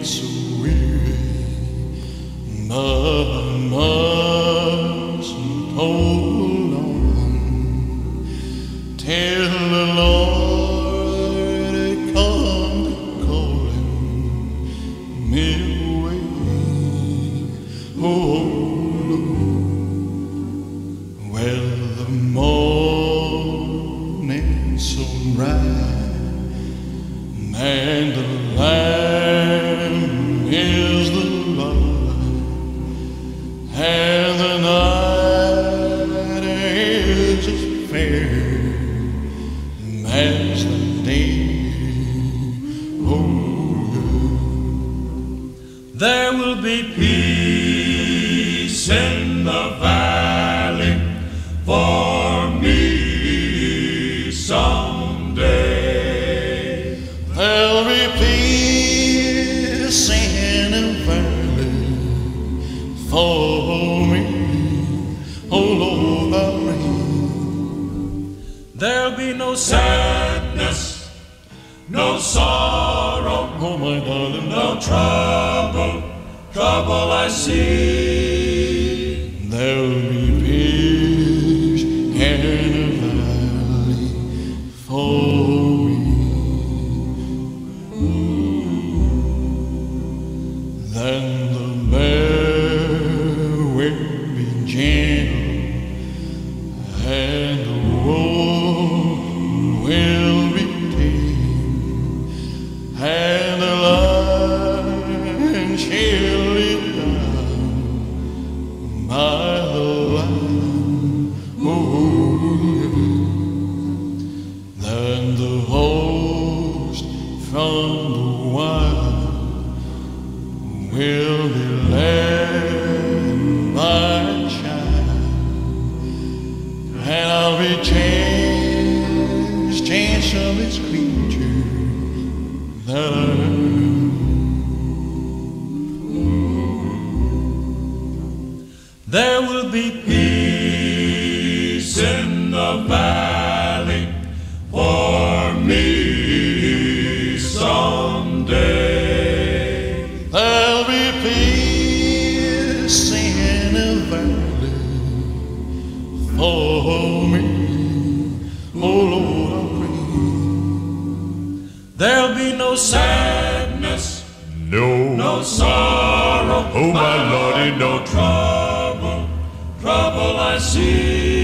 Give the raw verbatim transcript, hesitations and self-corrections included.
so weary, but I mustn't hold on till the Lord comes calling me away. Oh, well, the morning's so bright, and the Lamb is the light, and the night is as fair as the day. Oh, there will be peace in the valley for me someday. There'll be peace in the valley for me, oh Lord, I pray. There'll be no sadness, no sorrow, Oh my darling, no trouble, trouble I see. there'll be peace in the valley for me. Then the bear will be gentle, and the wolf will be tame, and the lion shall live down by the line. Oh, then the host from the wild will be led by a child, and I'll be changed, changed from this creature that I am. There will be peace in the valley for me someday. There'll be peace in the valley for me, oh Lord, I pray. There'll be no sadness, No, no sorrow, oh my Lordy, no trouble, trouble I see.